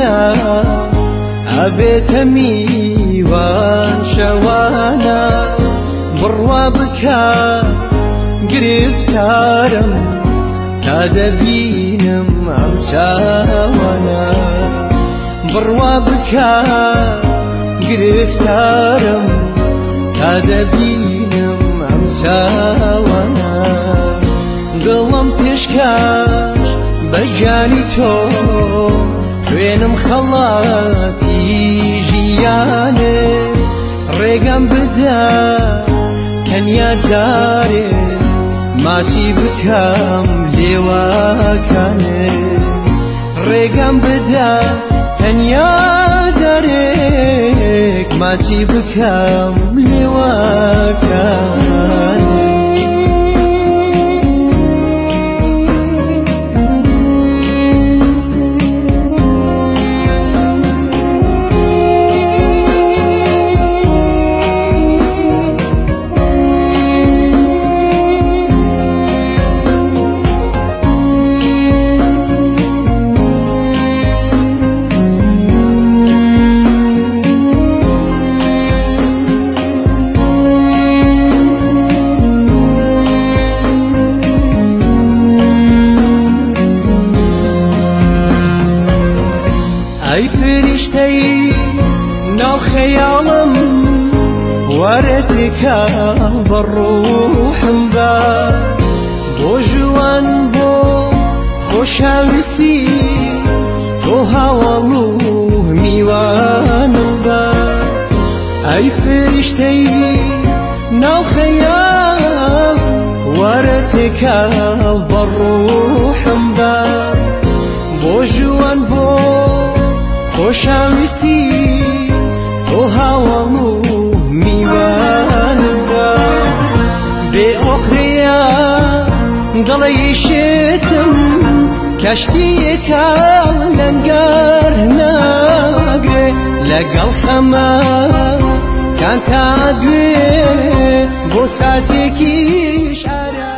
بکە ئەبێتە میوان شەوانە بڕوا بکە گرفتارم تا دەبینم ئەم چاوانە بڕوا بکە گرفتارم تا دەبینم ئەم چاوانە دڵم پێشکەش بە جانی تۆ خوێنم خەڵاتی ژیانێ ڕێگەم بدە تەنیا جارێک ماچی بکەم لێوەکانێ ڕێگەم بدە تەنیا جارێک ماچی بکەم لێوەکانێ ئەی فریشتەی ناو خەیاڵم وەرە تێکەڵ بە ڕوحم بە بۆ ژوان بۆ خۆشەویستی تۆ هەواڵ و میوانم بە ئەی فریشتەی ناو خەیاڵ وەرە تێکەڵ بە ڕوحم بە بۆ ژوان بۆ خۆشەویستی تۆ هەواڵ و میوانم بە بێ ئۆقرەیە دڵی شێتم کەشتیەکە لەنگەر ناگرێ لەگەڵ خەمە کان تا دوێ بۆ ساتێکیش ئارە